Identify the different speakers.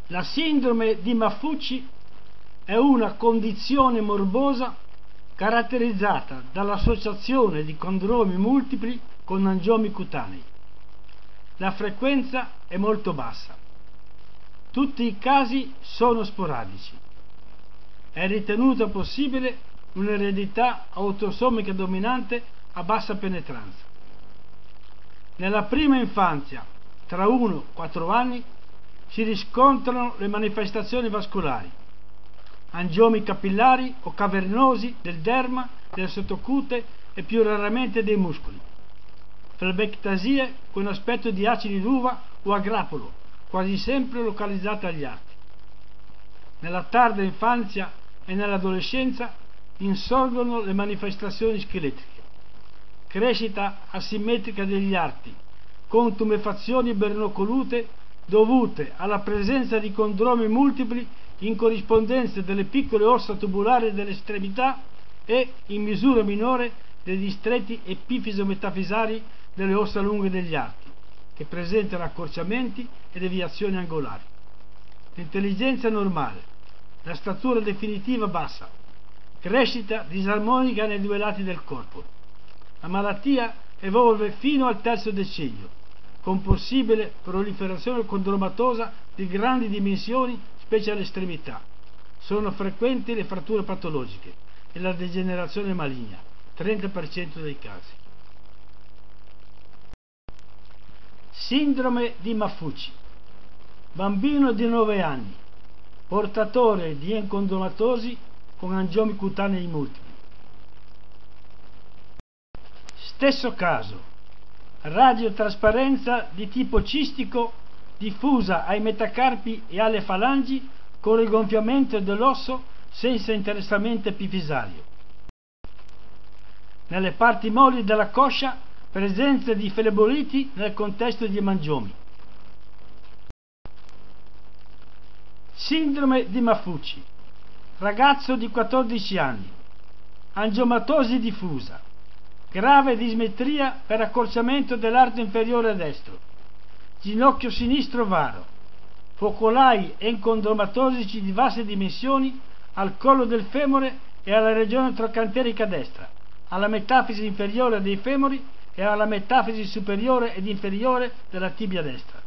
Speaker 1: La sindrome di Maffucci è una condizione morbosa caratterizzata dall'associazione di condromi multipli con angiomi cutanei. La frequenza è molto bassa. Tutti i casi sono sporadici. È ritenuta possibile un'eredità autosomica dominante a bassa penetranza. Nella prima infanzia, tra 1 e 4 anni, si riscontrano le manifestazioni vascolari, angiomi capillari o cavernosi del derma, del sottocute e più raramente dei muscoli, flebectasie con aspetto di acidi d'uva o a grappolo, quasi sempre localizzate agli arti. Nella tarda infanzia e nell'adolescenza insorgono le manifestazioni scheletriche, crescita asimmetrica degli arti, con tumefazioni bernocolute dovute alla presenza di condromi multipli in corrispondenza delle piccole ossa tubolari delle estremità e, in misura minore, dei distretti epifiso-metafisari delle ossa lunghe degli arti, che presentano accorciamenti e deviazioni angolari. L'intelligenza è normale, la statura definitiva bassa, crescita disarmonica nei due lati del corpo. La malattia evolve fino al terzo decennio, con possibile proliferazione condromatosa di grandi dimensioni, specie alle estremità. Sono frequenti le fratture patologiche e la degenerazione maligna, 30% dei casi. Sindrome di Maffucci. Bambino di 9 anni, portatore di encondromatosi con angiomi cutanei multipli. Stesso caso, radiotrasparenza di tipo cistico diffusa ai metacarpi e alle falangi con rigonfiamento dell'osso senza interessamento epifisario. Nelle parti molli della coscia presenza di fleboliti nel contesto di emangiomi. Sindrome di Maffucci. Ragazzo di 14 anni, angiomatosi diffusa, grave dismetria per accorciamento dell'arto inferiore destro, ginocchio sinistro varo, focolai encondromatosici di vaste dimensioni al collo del femore e alla regione trocanterica destra, alla metafisi inferiore dei femori e alla metafisi superiore ed inferiore della tibia destra.